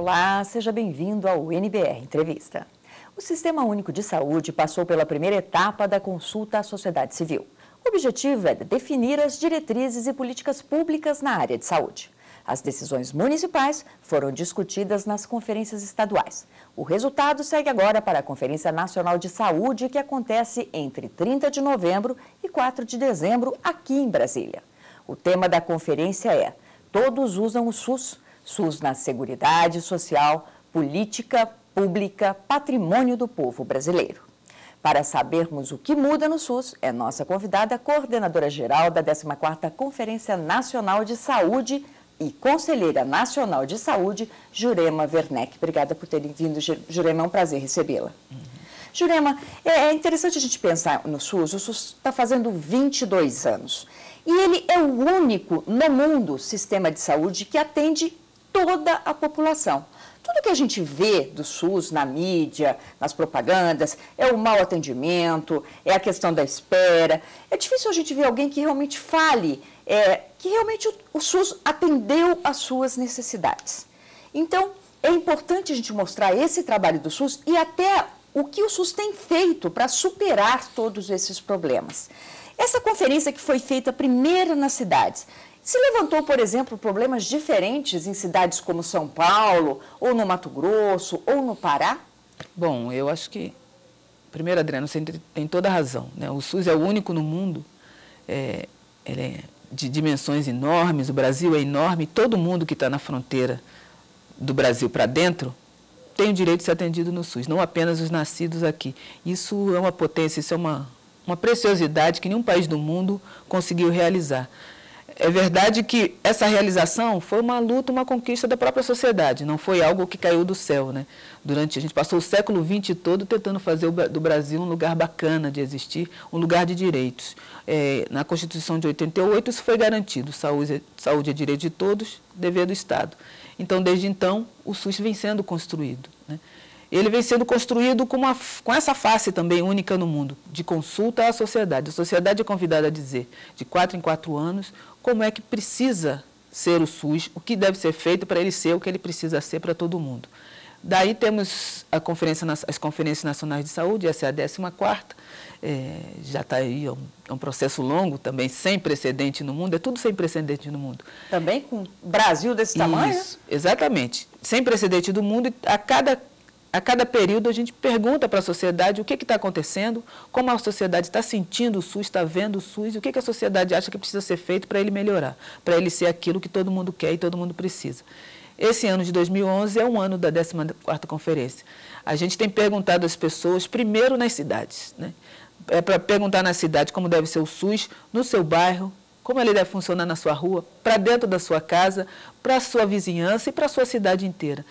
Olá, seja bem-vindo ao NBR Entrevista. O Sistema Único de Saúde passou pela primeira etapa da consulta à sociedade civil. O objetivo é definir as diretrizes e políticas públicas na área de saúde. As decisões municipais foram discutidas nas conferências estaduais. O resultado segue agora para a Conferência Nacional de Saúde, que acontece entre 30 de novembro e 4 de dezembro, aqui em Brasília. O tema da conferência é Todos usam o SUS, SUS na Seguridade Social, Política Pública, Patrimônio do Povo Brasileiro. Para sabermos o que muda no SUS, é nossa convidada, coordenadora-geral da 14ª Conferência Nacional de Saúde e Conselheira Nacional de Saúde, Jurema Werneck. Obrigada por terem vindo, Jurema, é um prazer recebê-la. Jurema, é interessante a gente pensar no SUS. O SUS está fazendo 22 anos e ele é o único no mundo sistema de saúde que atende toda a população. Tudo que a gente vê do SUS na mídia, nas propagandas, é o mau atendimento, é a questão da espera. É difícil a gente ver alguém que realmente fale que realmente o SUS atendeu às suas necessidades. Então, é importante a gente mostrar esse trabalho do SUS e até o que o SUS tem feito para superar todos esses problemas. Essa conferência que foi feita primeiro nas cidades, se levantou, por exemplo, problemas diferentes em cidades como São Paulo, ou no Mato Grosso, ou no Pará? Bom, eu acho que, primeiro, Adriano, você tem toda a razão, né? O SUS é o único no mundo, ele é de dimensões enormes, o Brasil é enorme, todo mundo que está na fronteira do Brasil para dentro tem o direito de ser atendido no SUS, não apenas os nascidos aqui. Isso é uma potência, isso é uma preciosidade que nenhum país do mundo conseguiu realizar. É verdade que essa realização foi uma luta, uma conquista da própria sociedade, não foi algo que caiu do céu, né? A gente passou o século XX todo tentando fazer do Brasil um lugar bacana de existir, um lugar de direitos. Na Constituição de 88 isso foi garantido, saúde é direito de todos, dever do Estado. Então, desde então, o SUS vem sendo construído, né? Ele vem sendo construído com essa face também única no mundo, de consulta à sociedade. A sociedade é convidada a dizer, de 4 em 4 anos, como é que precisa ser o SUS, o que deve ser feito para ele ser o que ele precisa ser para todo mundo. Daí temos as Conferências Nacionais de Saúde, essa é a 14ª, já está aí, é um processo longo também, sem precedente no mundo, é tudo sem precedente no mundo. Também com o Brasil desse tamanho? Isso, exatamente, sem precedente do mundo, e a cada período a gente pergunta para a sociedade o que está acontecendo, como a sociedade está sentindo o SUS, está vendo o SUS, e o que a sociedade acha que precisa ser feito para ele melhorar, para ele ser aquilo que todo mundo quer e todo mundo precisa. Esse ano de 2011 é um ano da 14ª Conferência. A gente tem perguntado às pessoas, primeiro nas cidades, né? É para perguntar na cidade como deve ser o SUS, no seu bairro, como ele deve funcionar na sua rua, para dentro da sua casa, para a sua vizinhança e para a sua cidade inteira.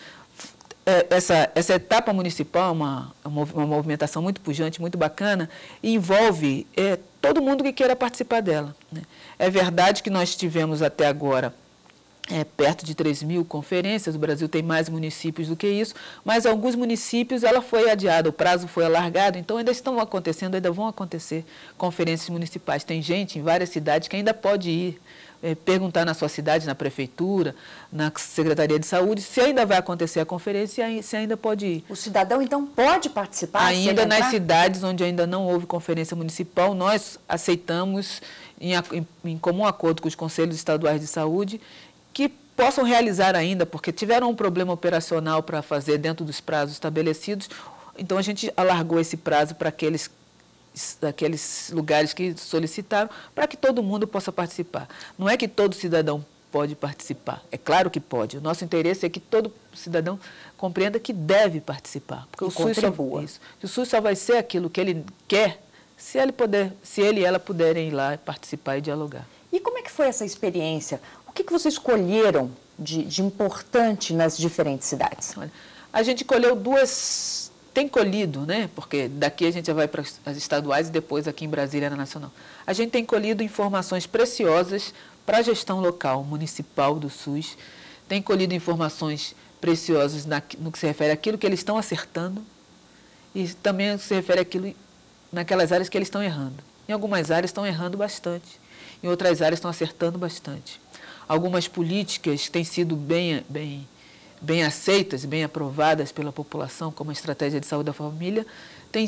Essa etapa municipal é uma movimentação muito pujante, muito bacana, e envolve todo mundo que queira participar dela, né? É verdade que nós tivemos até agora perto de 3.000 conferências, o Brasil tem mais municípios do que isso, mas alguns municípios ela foi adiada, o prazo foi alargado, então ainda estão acontecendo, ainda vão acontecer conferências municipais. Tem gente em várias cidades que ainda pode ir perguntar na sua cidade, na prefeitura, na Secretaria de Saúde, se ainda vai acontecer a conferência, se ainda pode ir. O cidadão, então, pode participar? Ainda nas cidades onde ainda não houve conferência municipal, nós aceitamos, em comum acordo com os Conselhos Estaduais de Saúde, que possam realizar ainda, porque tiveram um problema operacional para fazer dentro dos prazos estabelecidos, então a gente alargou esse prazo para aqueles lugares que solicitaram, para que todo mundo possa participar. Não é que todo cidadão pode participar, é claro que pode. O nosso interesse é que todo cidadão compreenda que deve participar, porque o SUS só vai ser aquilo que ele quer se ele e ela puderem ir lá participar e dialogar. E como é que foi essa experiência? O que vocês escolheram de importante nas diferentes cidades? Olha, a gente tem colhido, né? Porque daqui a gente já vai para as estaduais e depois aqui em Brasília, na Nacional. A gente tem colhido informações preciosas para a gestão local, municipal do SUS, tem colhido informações preciosas no que se refere àquilo que eles estão acertando e também se refere àquilo naquelas áreas que eles estão errando. Em algumas áreas estão errando bastante, em outras áreas estão acertando bastante. Algumas políticas têm sido bem bem aceitas, bem aprovadas pela população, como a estratégia de saúde da família, tem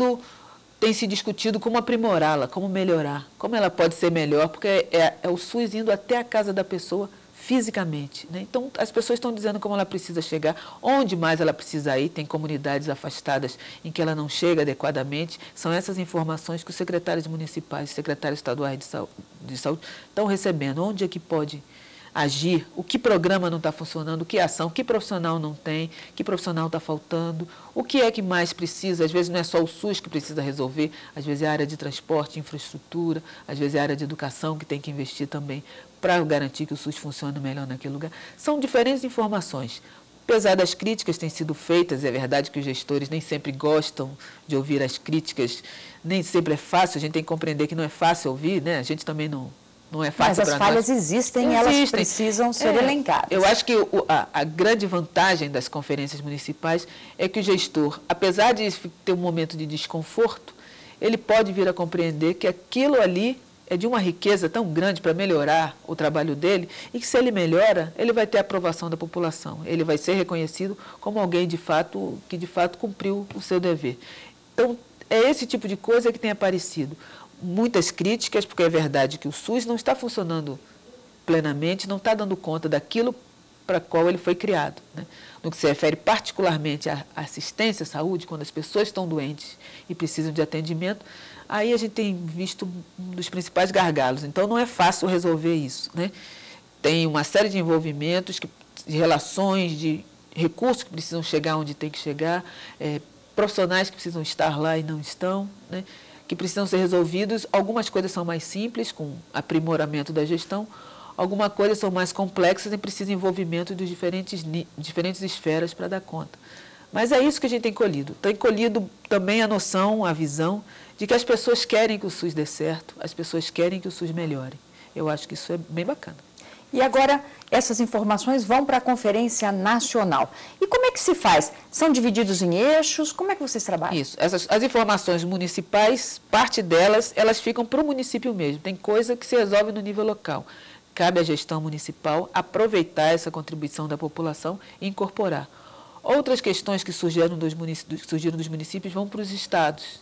se discutido como aprimorá-la, como melhorar, como ela pode ser melhor, porque é o SUS indo até a casa da pessoa fisicamente, né? Então, as pessoas estão dizendo como ela precisa chegar, onde mais ela precisa ir, tem comunidades afastadas em que ela não chega adequadamente. São essas informações que os secretários municipais, secretários estaduais de saúde estão recebendo, onde é que pode agir, o que programa não está funcionando, o que ação, que profissional não tem, que profissional está faltando, o que é que mais precisa. Às vezes não é só o SUS que precisa resolver, às vezes é a área de transporte, infraestrutura, às vezes é a área de educação que tem que investir também para garantir que o SUS funcione melhor naquele lugar. São diferentes informações. Apesar das críticas que têm sido feitas, é verdade que os gestores nem sempre gostam de ouvir as críticas, nem sempre é fácil, a gente tem que compreender que não é fácil ouvir, né? A gente também não é fácil. Mas as falhas existem e elas precisam ser elencadas. Eu acho que a grande vantagem das conferências municipais é que o gestor, apesar de ter um momento de desconforto, ele pode vir a compreender que aquilo ali é de uma riqueza tão grande para melhorar o trabalho dele, e que se ele melhora, ele vai ter a aprovação da população, ele vai ser reconhecido como alguém que de fato cumpriu o seu dever. Então, é esse tipo de coisa que tem aparecido. Muitas críticas, porque é verdade que o SUS não está funcionando plenamente, não está dando conta daquilo para qual ele foi criado, né? No que se refere particularmente à assistência à saúde, quando as pessoas estão doentes e precisam de atendimento, aí a gente tem visto um dos principais gargalos. Então, não é fácil resolver isso, né? Tem uma série de envolvimentos, de relações, de recursos que precisam chegar onde tem que chegar, profissionais que precisam estar lá e não estão, né? Que precisam ser resolvidos. Algumas coisas são mais simples, com aprimoramento da gestão, algumas coisas são mais complexas e precisam de envolvimento de diferentes esferas para dar conta. Mas é isso que a gente tem colhido. Tem colhido também a noção, a visão de que as pessoas querem que o SUS dê certo, as pessoas querem que o SUS melhore. Eu acho que isso é bem bacana. E agora, essas informações vão para a Conferência Nacional. E como é que se faz? São divididos em eixos? Como é que vocês trabalham? Isso. As informações municipais, parte delas, elas ficam para o município mesmo. Tem coisa que se resolve no nível local. Cabe à gestão municipal aproveitar essa contribuição da população e incorporar. Outras questões que surgiram dos municípios vão para os estados.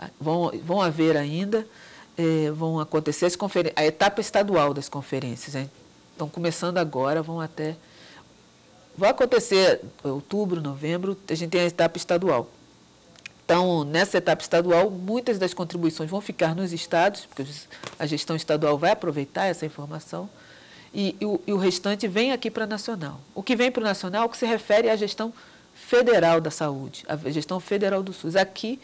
Vão haver ainda, vão acontecer a etapa estadual das conferências, né? Estão começando agora, vai acontecer em outubro, novembro, a gente tem a etapa estadual. Então, nessa etapa estadual, muitas das contribuições vão ficar nos estados, porque a gestão estadual vai aproveitar essa informação, e o restante vem aqui para a nacional. O que vem para o nacional, o que se refere à gestão federal da saúde, a gestão federal do SUS. Aqui,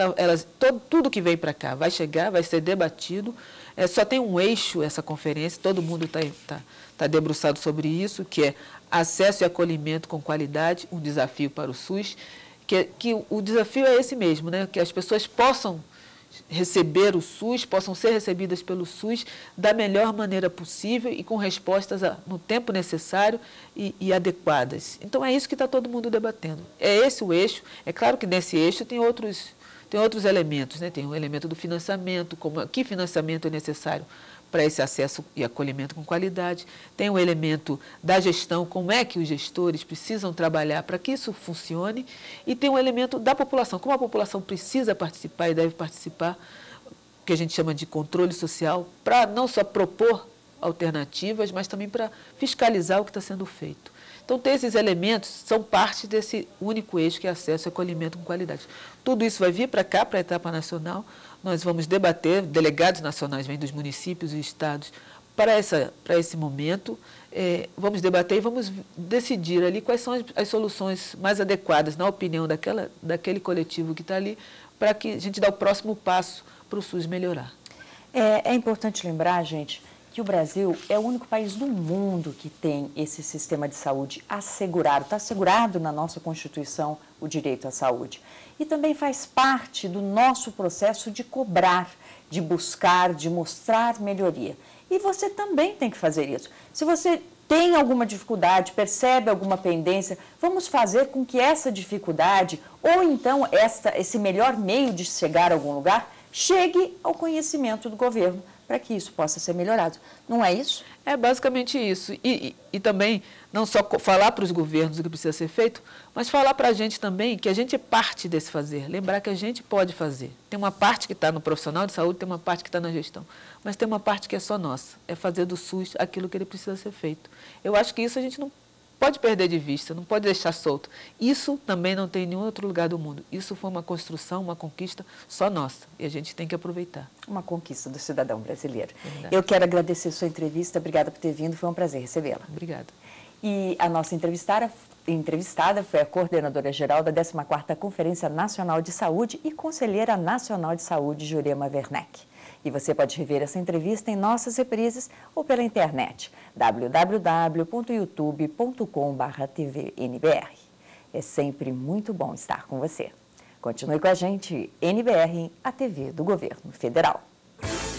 tudo que vem para cá vai chegar, vai ser debatido. Só tem um eixo essa conferência, todo mundo está debruçado sobre isso, que é acesso e acolhimento com qualidade, um desafio para o SUS, que o desafio é esse mesmo, né? Que as pessoas possam receber o SUS, possam ser recebidas pelo SUS da melhor maneira possível e com respostas no tempo necessário e adequadas. Então, é isso que está todo mundo debatendo. É esse o eixo. É claro que nesse eixo tem outros elementos, né? Tem o elemento do financiamento, que financiamento é necessário para esse acesso e acolhimento com qualidade. Tem o elemento da gestão, como é que os gestores precisam trabalhar para que isso funcione. E tem o elemento da população, como a população precisa participar e deve participar, que a gente chama de controle social, para não só propor alternativas, mas também para fiscalizar o que está sendo feito. Então, esses elementos são parte desse único eixo que é acesso e acolhimento com qualidade. Tudo isso vai vir para cá, para a etapa nacional. Nós vamos debater, delegados nacionais vêm dos municípios e estados para esse momento. Vamos debater e vamos decidir ali quais são as soluções mais adequadas, na opinião daquele coletivo que está ali, para que a gente dê o próximo passo para o SUS melhorar. É importante lembrar, gente, que o Brasil é o único país do mundo que tem esse sistema de saúde assegurado. Está assegurado na nossa Constituição o direito à saúde. E também faz parte do nosso processo de cobrar, de buscar, de mostrar melhoria. E você também tem que fazer isso. Se você tem alguma dificuldade, percebe alguma pendência, vamos fazer com que essa dificuldade, ou então esse melhor meio de chegar a algum lugar, chegue ao conhecimento do governo, para que isso possa ser melhorado. Não é isso? É basicamente isso. E também não só falar para os governos o que precisa ser feito, mas falar para a gente também que a gente é parte desse fazer, lembrar que a gente pode fazer. Tem uma parte que está no profissional de saúde, tem uma parte que está na gestão, mas tem uma parte que é só nossa, é fazer do SUS aquilo que ele precisa ser feito. Eu acho que isso a gente não pode perder de vista, não pode deixar solto. Isso também não tem em nenhum outro lugar do mundo. Isso foi uma construção, uma conquista só nossa, e a gente tem que aproveitar. Uma conquista do cidadão brasileiro. Verdade. Eu quero agradecer sua entrevista, obrigada por ter vindo, foi um prazer recebê-la. Obrigada. E a nossa entrevistada foi a coordenadora-geral da 14ª Conferência Nacional de Saúde e conselheira nacional de saúde, Jurema Werneck. E você pode rever essa entrevista em nossas reprises ou pela internet, www.youtube.com/tvnbr. É sempre muito bom estar com você. Continue com a gente, NBR, a TV do Governo Federal.